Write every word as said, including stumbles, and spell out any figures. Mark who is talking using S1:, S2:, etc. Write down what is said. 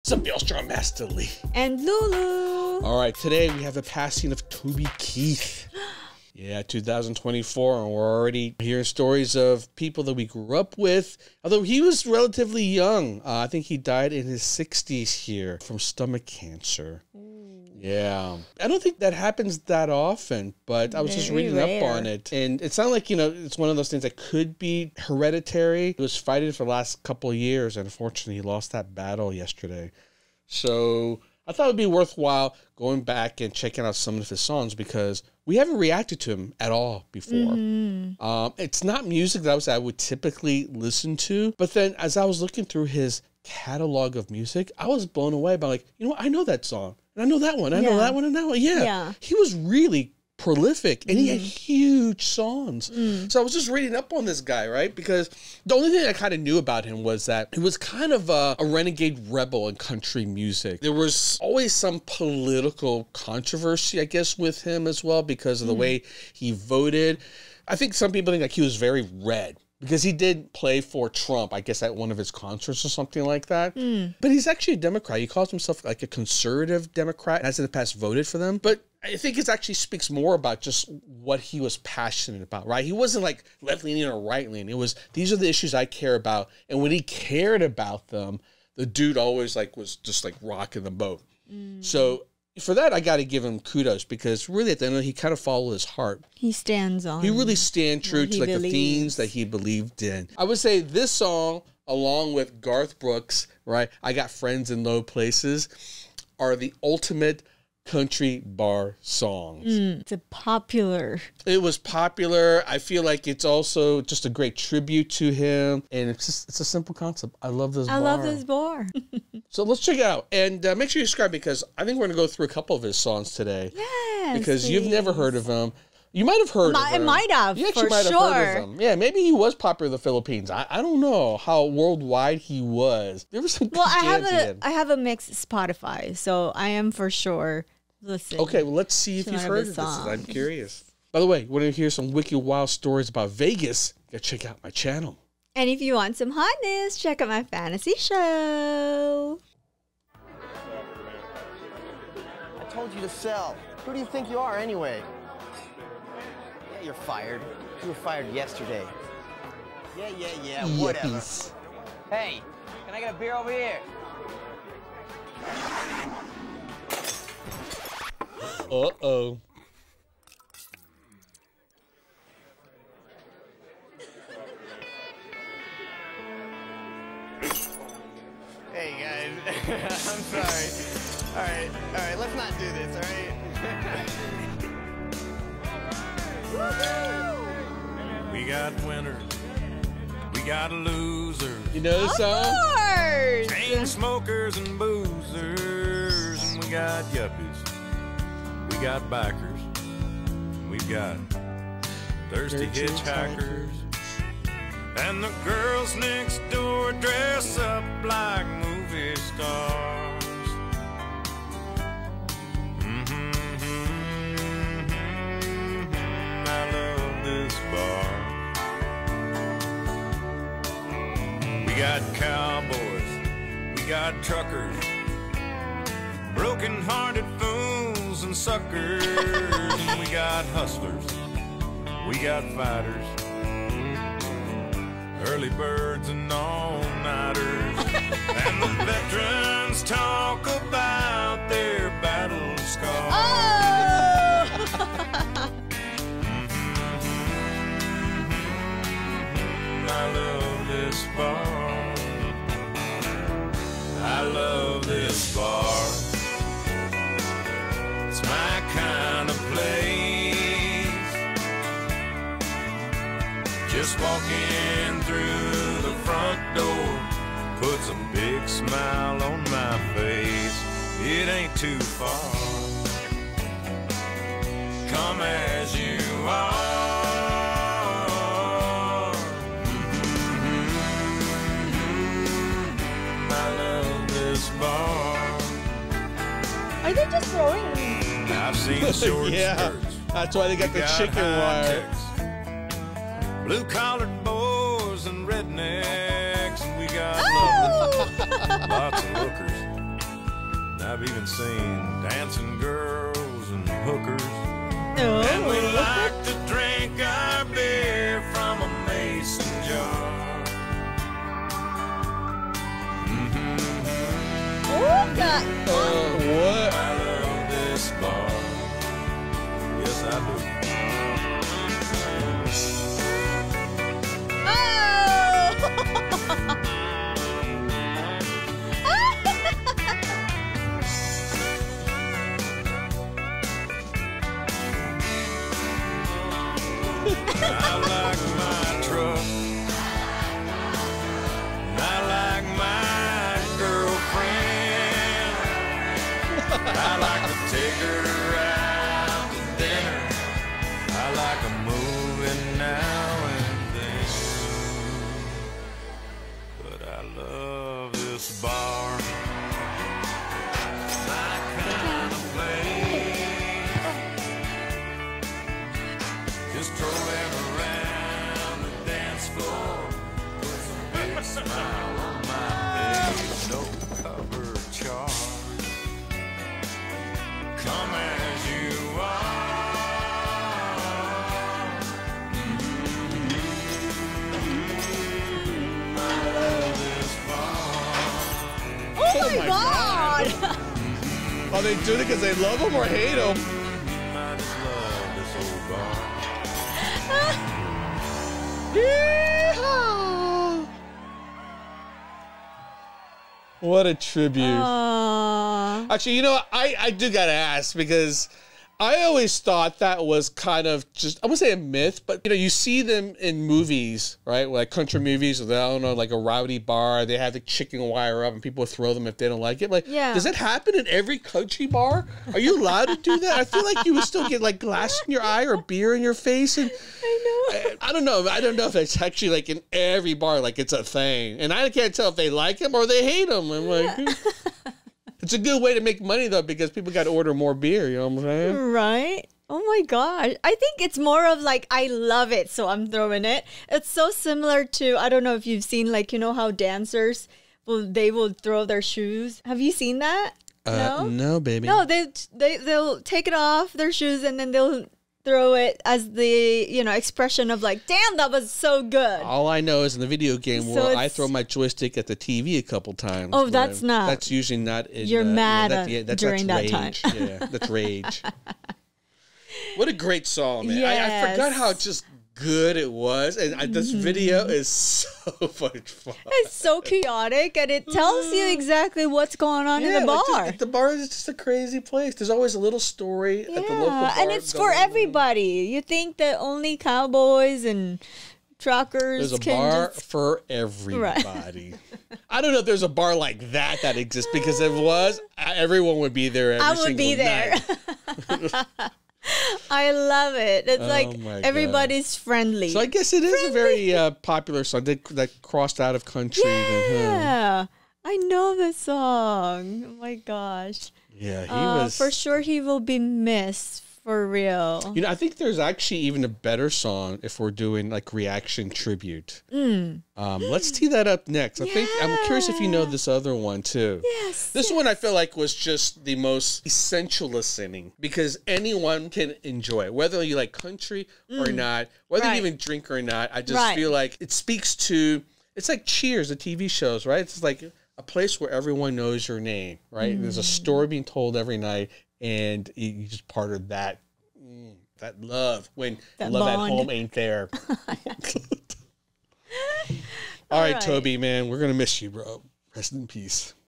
S1: What's up, y'all? Strong Master Lee.
S2: And Lulu.
S1: All right, today we have the passing of Toby Keith. Yeah, two thousand twenty-four, and we're already hearing stories of people that we grew up with. Although he was relatively young. Uh, I think he died in his sixties here from stomach cancer. Ooh. Yeah. I don't think that happens that often, but I was Very just reading rare. up on it. And it sounded like, you know, it's one of those things that could be hereditary. He was fighting for the last couple of years, and unfortunately, he lost that battle yesterday. So I thought it would be worthwhile going back and checking out some of his songs because we haven't reacted to him at all before. Mm-hmm. um, it's not music that I, was, I would typically listen to. But then as I was looking through his catalog of music, I was blown away by like, you know what? I know that song. And I know that one. I yeah. know that one and that one. Yeah. yeah. He was really prolific and mm. he had huge songs. Mm. So I was just reading up on this guy, right? Because the only thing I kind of knew about him was that he was kind of a, a renegade rebel in country music. There was always some political controversy, I guess, with him as well because of the mm. way he voted. I think some people think like he was very red because he did play for Trump, I guess, at one of his concerts or something like that. Mm. But he's actually a Democrat. He calls himself like a conservative Democrat and has in the past voted for them. But I think it actually speaks more about just what he was passionate about, right? He wasn't like left-leaning or right-leaning. It was, these are the issues I care about. And when he cared about them, the dude always like was just like rocking the boat. Mm. So for that, I got to give him kudos because really at the end of it, he kind of followed his heart. He stands on. He really stand true to like believes. the themes that he believed in. I would say this song, along with Garth Brooks, right? I Got Friends in Low Places, are the ultimate country bar songs. Mm, it's a popular. It was popular. I feel like it's also just a great tribute to him, and it's just it's a simple concept. I love this. I bar. love this bar. So let's check it out, and uh, make sure you subscribe because I think we're gonna go through a couple of his songs today. Yes, because please. You've never heard of him. You might have heard I, of him. I might have. You actually for might have sure. heard of him. Yeah, maybe he was popular in the Philippines. I, I don't know how worldwide he was. There was some. Well, I have a I have a mixed Spotify, so I am for sure. Listen. Okay, well, let's see if you've heard of this. I'm curious. By the way, want to hear some wicked wild stories about Vegas? You gotta check out my channel. And if you want some hotness, check out my fantasy show.
S3: I told you to sell. Who do you think you are anyway? Yeah, you're fired. You were fired yesterday. Yeah, yeah, yeah, whatever. Yippies. Hey, can I get a beer over here?
S1: Uh-oh.
S3: Hey, guys. I'm sorry. All right, all right, let's not do this, all right?
S4: We got winners. We got losers.
S1: You know the song?
S2: Of course.
S4: Chain smokers and boozers. And we got yuppies. We got bikers, we've got thirsty hitchhikers, and the girls next door dress up like movie stars. Mm-hmm, mm-hmm, I love this bar. We got cowboys, we got truckers, broken-hearted fools and suckers. We got hustlers, we got fighters, early birds and all-nighters. And the veterans talk about their battle scars. Oh! I love this bar. I love this bar. It's my kind of place. Just walking through the front door puts a big smile on my face. It ain't too far. Come as you are. Mm-hmm. I love this bar.
S2: Are they just throwing?
S4: I've seen short
S1: yeah,
S4: skirts.
S1: That's why they got the chicken wire.
S4: Blue-collared boys and rednecks. We got oh! lots of lookers. I've even seen dancing girls and hookers.
S2: Oh.
S4: And we like to drink our beer from a mason jar.
S2: Oh, God.
S1: Uh, what?
S4: I love this bar. Yes, I do.
S2: Oh!
S4: I like my truck. I like my girlfriend. I like to take her out to dinner. I like a movie now and then. But I love this bar. My kind of place. Just strolling around the dance floor with a big smile on my face. No cover charge. Come as you are. Mm-hmm. I love this bar.
S2: Oh, my God.
S1: Are they doing it because they love him or hate him?
S4: I just love this old bar.
S1: Yeehaw! What a tribute.
S2: Aw.
S1: Actually, you know, what? I, I do gotta ask because I always thought that was kind of just, I wouldn't say a myth, but you know, you see them in movies, right? Like country movies, or they, I don't know, like a rowdy bar, they have the chicken wire up and people throw them if they don't like it. Like,
S2: Yeah.
S1: does that happen in every country bar? Are you allowed to do that? I feel like you would still get like glass in your eye or beer in your face. And
S2: I know.
S1: I, I don't know. I don't know if it's actually like in every bar, like it's a thing. And I can't tell if they like him or they hate him. I'm like, it's a good way to make money though, because people got to order more beer. You know what I'm saying?
S2: Right? Oh my gosh. I think it's more of like, I love it, so I'm throwing it. It's so similar to, I don't know if you've seen, like, you know how dancers, will they will throw their shoes. Have you seen that?
S1: Uh,
S2: no?
S1: no, baby.
S2: No, they, they, they'll take it off their shoes and then they'll throw it as the, you know, expression of like, damn, that was so good.
S1: All I know is in the video game
S2: So
S1: where I
S2: it's-
S1: throw my joystick at the T V a couple times.
S2: Oh,
S1: but
S2: that's not-
S1: That's usually not. In,
S2: You're
S1: uh, yeah,
S2: mad
S1: that-
S2: at-
S1: yeah, that's,
S2: during
S1: that's
S2: that
S1: rage.
S2: time.
S1: Yeah, that's rage. What a great song, man! I, I
S2: Yes.
S1: forgot how just good it was, and I, this video is so much fun.
S2: It's so chaotic and it tells you exactly what's going on in the
S1: like,
S2: bar.
S1: just- the bar is just a crazy place. There's always a little story at the local bar.
S2: Yeah, and it's for
S1: going on.
S2: everybody. You think that only cowboys and truckers
S1: There's a
S2: can
S1: bar
S2: just...
S1: for everybody. I don't know if there's a bar like that that exists, because if it was, everyone would be there every
S2: I would
S1: single
S2: be there.
S1: night.
S2: I love it. It's
S1: Oh
S2: like
S1: my God.
S2: everybody's friendly.
S1: So I guess it is a very uh, popular song that, that crossed out of country. then, huh?
S2: yeah, I know the song. Oh my gosh.
S1: Yeah, he
S2: Uh,
S1: was.
S2: for sure he will be missed for real.
S1: You know, I think there's actually even a better song if we're doing like reaction tribute.
S2: Mm.
S1: Um, let's tee that up next. I think I'm curious if you know this other one too.
S2: Yes.
S1: This one I feel like was just the most essential listening, because anyone can enjoy it, whether you like country or not, whether
S2: Right.
S1: you even drink or not. I just
S2: Right.
S1: feel like it speaks to, it's like Cheers, the T V shows, right? It's like a place where everyone knows your name, right? There's a story being told every night, and you you just part of that, mm, that love when
S2: That
S1: love
S2: bond.
S1: at home ain't there. All right,
S2: right.
S1: Toby, man, we're going to miss you, bro. Rest in peace.